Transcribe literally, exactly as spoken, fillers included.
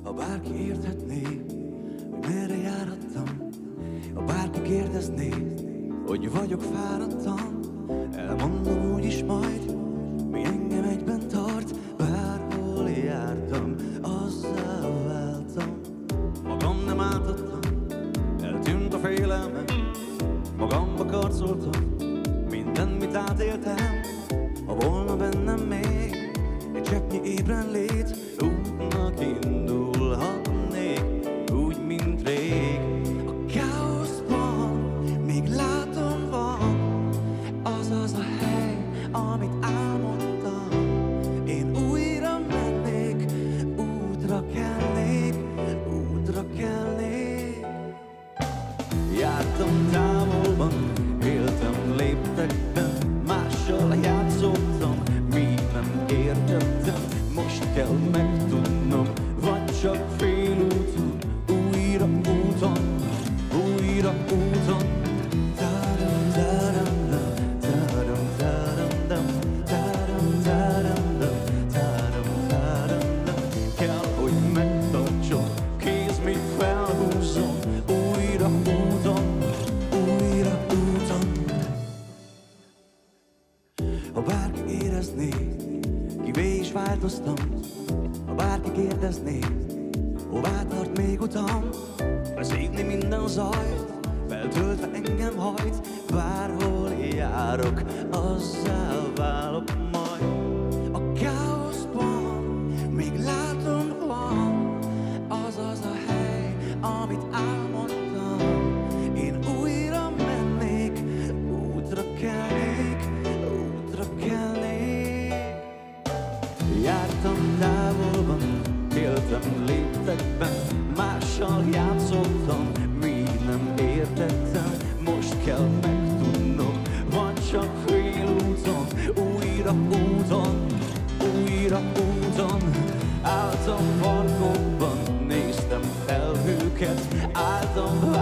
Ha bárki érthetné, hogy merre járattam, ha bárki kérdezné, hogy vagyok fáradtam, elmondom úgyis majd, mi engem egyben tart. Bárhol jártam, azzá váltam. Magam nem áltattam, eltűnt a félelmem, magamba karcoltam mindent, mit átéltem. Ha volna bennem még egy cseppnyi ébren lét, útnak indulhatnék, úgy, mint rég. A káoszban még látom van az az a hely, amit álmodtam. Én újra mennék, útra kelnék, útra kelnék. Jártam távolban, éltem léptekben, mással játszottam, mi nem értettem. Most kell megtudnom, vagy csak félúton, újra úton, újra úton. Taram, taram, taram, taram, taram, taram, taram, taram. Kell, hogy megtartson, kéz még felhúzzon, újra úton, újra úton. Ha bárki érezné, kivé is változtam, ha bárki kérdezné, hová tart még utam, beszívni minden zajt, feltöltve engem hajt. Bárhol járok, azzá válok majd. A káoszban még látom van az az a hely, amit álmodtam. Én újra mennék, útra kelnék, útra kelnék. Jártam távolban, éltem léptekben, mással játszottam, mi nem értettem. Most kell megtudnom, vagy csak félúton, újra úton, újra úton. Álltam parkokban, néztem felhőket, álltam